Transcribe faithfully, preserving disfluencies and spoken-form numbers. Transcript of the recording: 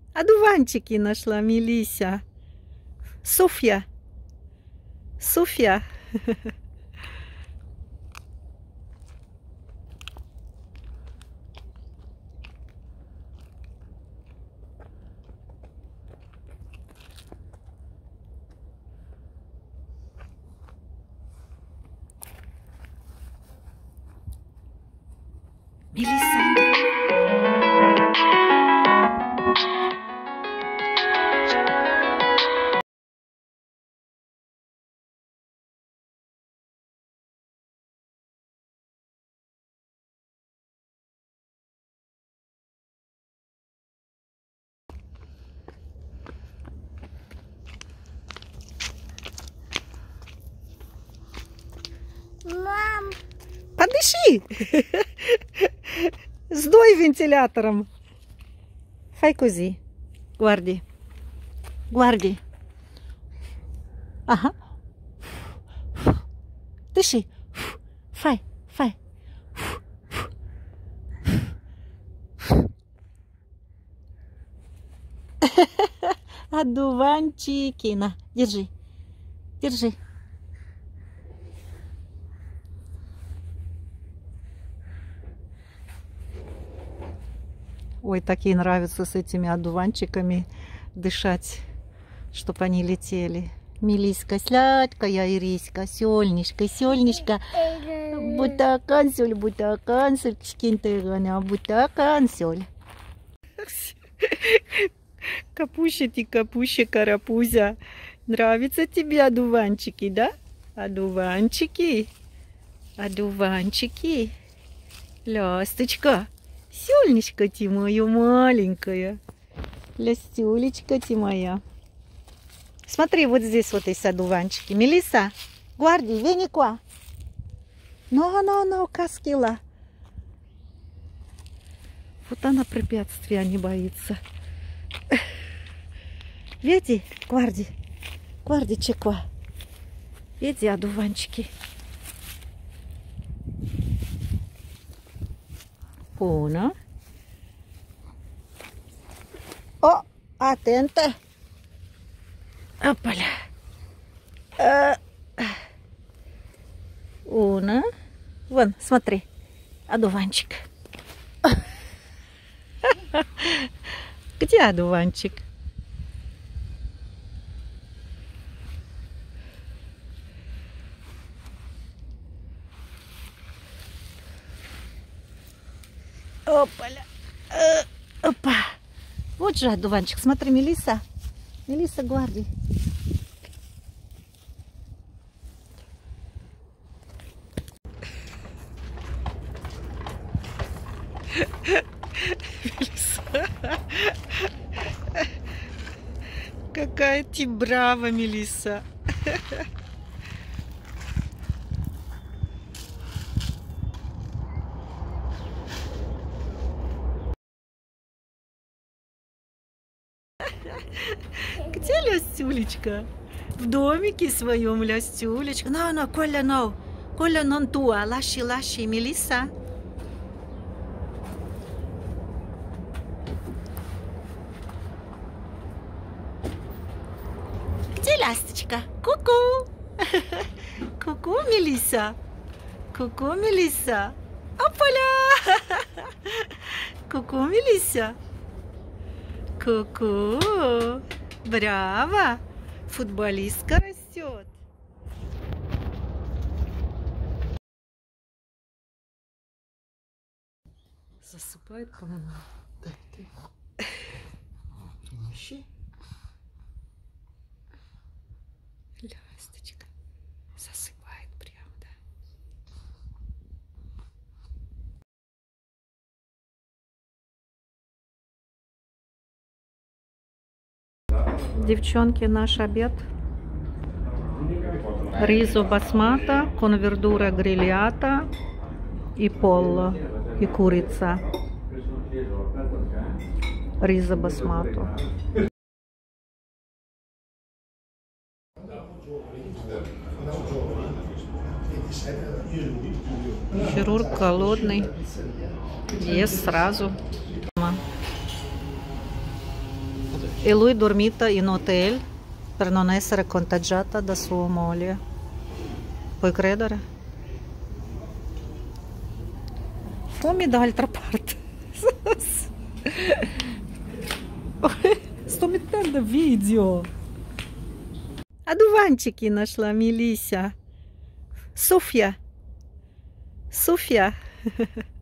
Одуванчики нашла Мелися. Софья. Софья. Мелисса. Мам, Подыши! Сдой вентилятором. Fai così. Guardi. Guardi. Ага. Дыши. Fai, fai. Одуванчики. На, держи. Держи. Ой, так ей нравится с этими одуванчиками дышать, чтобы они летели. Мелиска, сладкая Ириска, сёльнишка, сёльнишка. Бутакан, сёль, бутакан, сёль, кшкинтыгана, бутакан, сёль. Капуща-ти, капуща, карапузя. Нравятся тебе одуванчики, да? Одуванчики. Одуванчики. Ласточка. Сёльничка ти моя маленькая. Лястюлечка ти моя. Смотри, вот здесь вот есть одуванчики. Мелиса, guardi, vieni qua. No, no, no, каскила. Вот она препятствия не боится. Види, guardi, guardi, c'è qua. Види, одуванчики. Uno. О, atenta. Опаля. Уна. Вон, смотри. Одуванчик. Где одуванчик? Опаля. Опа. Вот же одуванчик. Смотри, Мелиса. Мелиса, guardi. Мелиса. Какая ты браво, Мелиса. Где Лястюлечка? В домике своем Лястюлечка. No, no, quella no. Quella non tua. Lasci, lasci, Мелиса. Где Лясточка? Ку-ку. Ку-ку, Мелиса. Ку-ку, Мелиса. Опаля. Ку-ку, Мелиса. Ку-ку. Браво. Футболистка растет. Засыпает, по-моему. Дай, ты. Ищи. Лясточка. Засыпает прям, да. Девчонки, наш обед. Ризо басмата, con verdura grigliata и поло, и курица. Ризо басмату. Хирург голодный, ест сразу. e lui dormito in hotel per non essere contagiata da sua moglie. Puoi credere? Fammi dall'altra parte. Sto mettendo video. Одуванчики нашла Мелися. Софья. Софья.